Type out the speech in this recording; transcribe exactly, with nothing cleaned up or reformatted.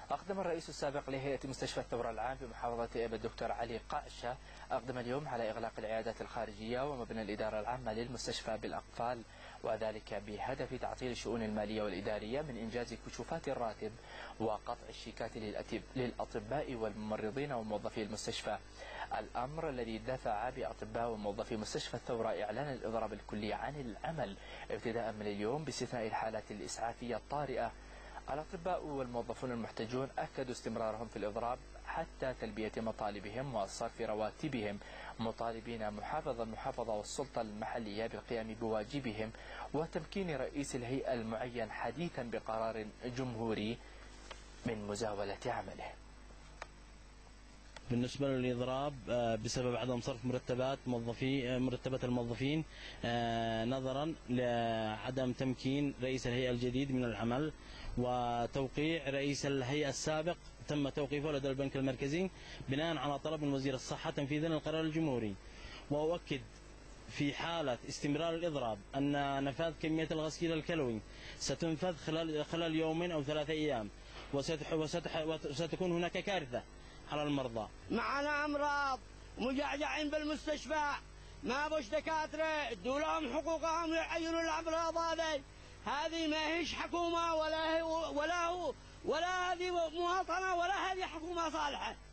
أقدم الرئيس السابق لهيئة مستشفى الثورة العام بمحافظة إبا الدكتور علي قعشة أقدم اليوم على إغلاق العيادات الخارجية ومبنى الإدارة العامة للمستشفى بالأقفال، وذلك بهدف تعطيل الشؤون المالية والإدارية من إنجاز كشوفات الراتب وقطع الشيكات للأطباء والممرضين وموظفي المستشفى. الأمر الذي دفع بأطباء وموظفي مستشفى الثورة إعلان الإضراب الكلي عن العمل ابتداء من اليوم باستثناء الحالات الإسعافية الطارئة. الأطباء والموظفون المحتجون أكدوا استمرارهم في الإضراب حتى تلبية مطالبهم وصرف رواتبهم، مطالبين محافظ المحافظة والسلطة المحلية بالقيام بواجبهم وتمكين رئيس الهيئة المعين حديثا بقرار جمهوري من مزاولة عمله. بالنسبة للإضراب بسبب عدم صرف مرتبات موظفي مرتبات الموظفين نظرا لعدم تمكين رئيس الهيئة الجديد من العمل، وتوقيع رئيس الهيئة السابق تم توقيفه لدى البنك المركزي بناء على طلب من وزير الصحة تنفيذا للقرار الجمهوري. وأؤكد في حالة استمرار الإضراب أن نفاذ كمية الغسيل الكلوي ستنفذ خلال خلال يومين أو ثلاثة أيام، وستكون هناك كارثة على المرضى. معنا أمراض مجعجعين بالمستشفى، ما بوش دكاترة ادوا لهم حقوقهم يعينوا الأمراض هذه. هذه ما هيش حكومة ولا هي ولا هو ولا هذه مواطنة ولا هذه حكومة صالحة.